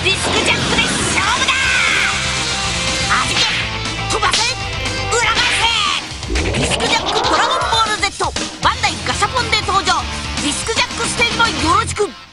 ディスクジャックで勝負だ。味気飛ばせ裏返せ。ディスクジャックドラゴンボール Z バンダイガシャポンで登場。ディスクジャックステージもよろしく。